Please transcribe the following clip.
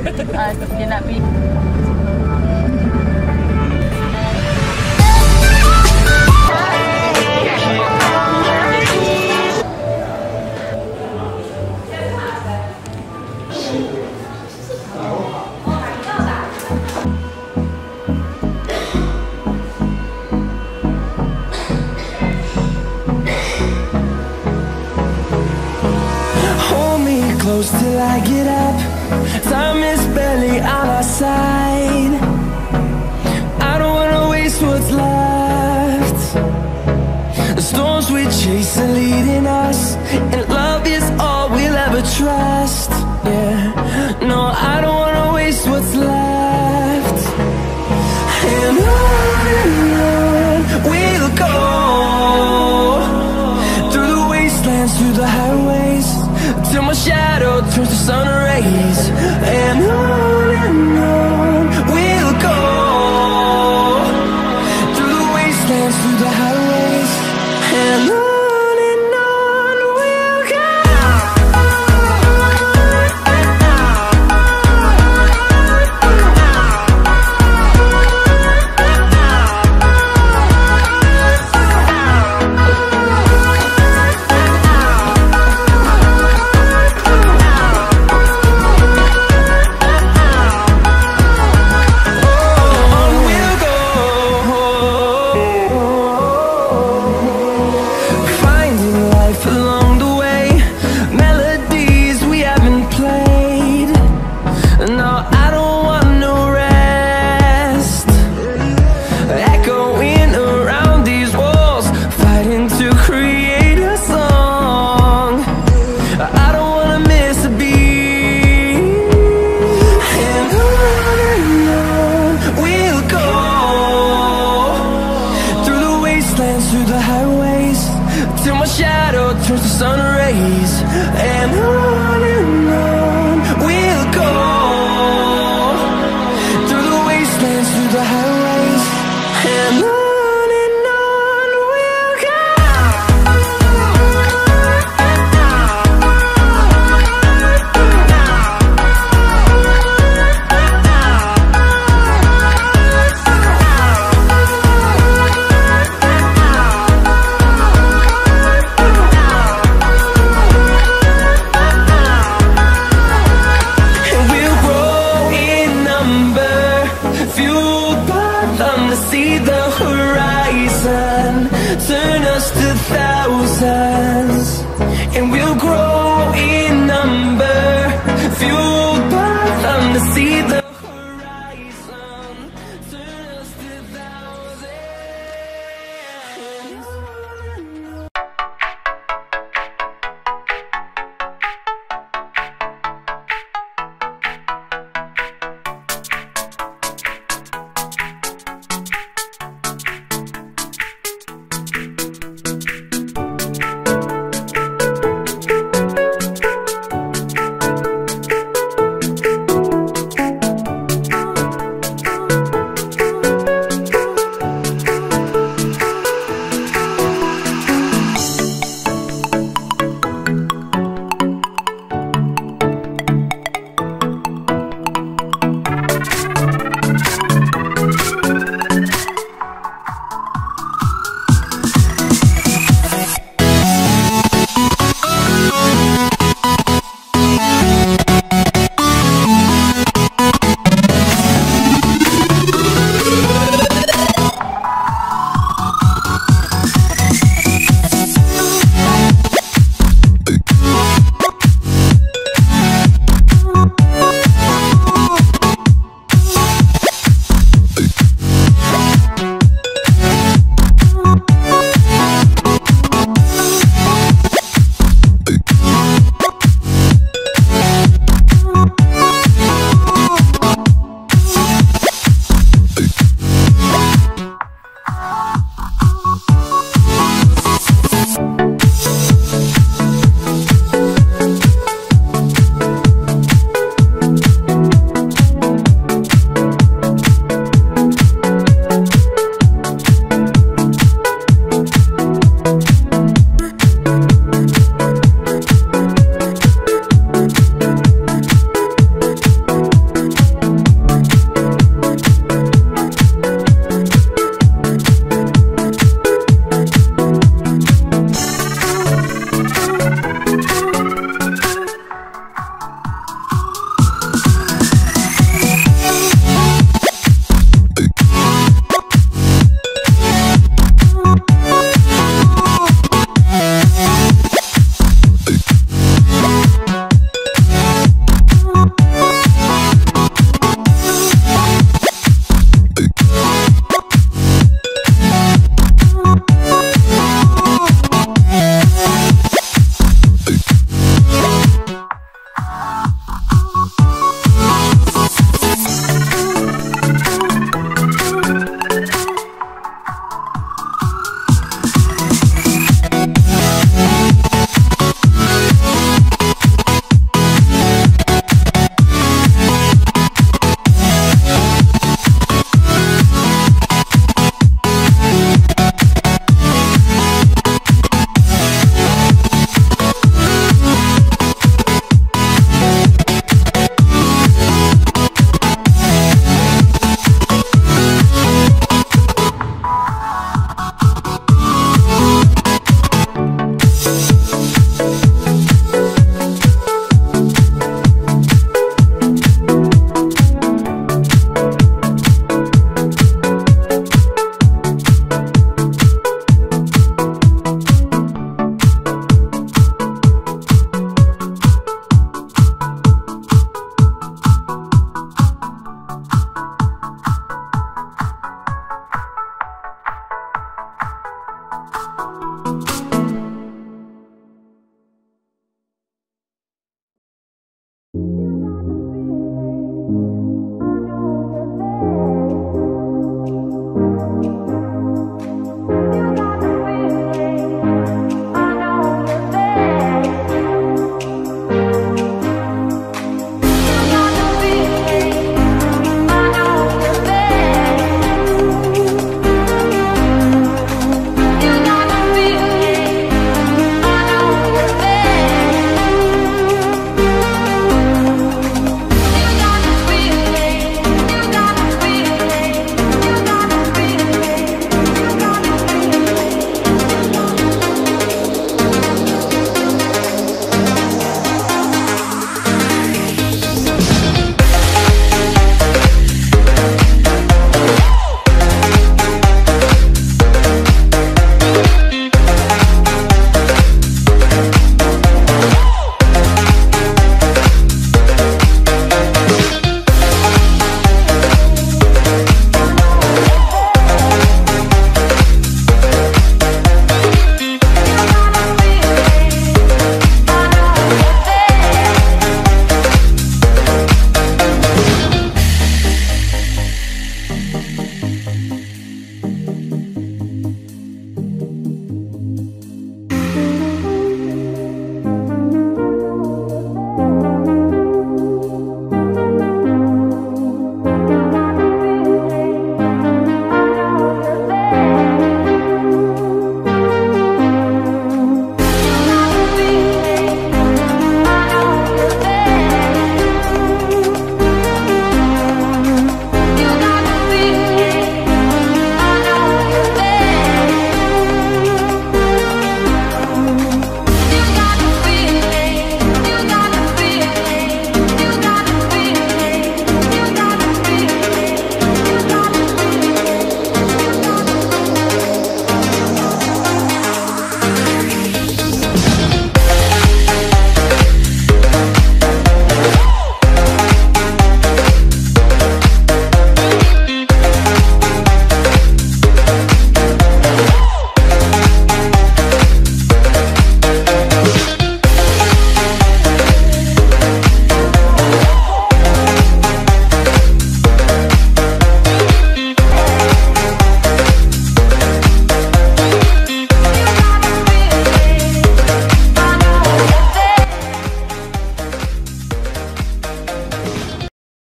Dia nak pergi. Close till I get up. Time is barely on our side. I don't wanna waste what's left. The storms we chase are leading us, and love is all we'll ever trust. Yeah, no, I don't wanna waste what's left. And on we'll go, through the wastelands, through the highways, till my shadow turns to sun rays. And on we'll go, through the wastelands, through the highways, and on we'll go. Through the highways, till my shadow turns to sun rays. And on we'll go, through the wastelands, through the highways, and on we'll go. See the horizon turn us to thousands, and we'll grow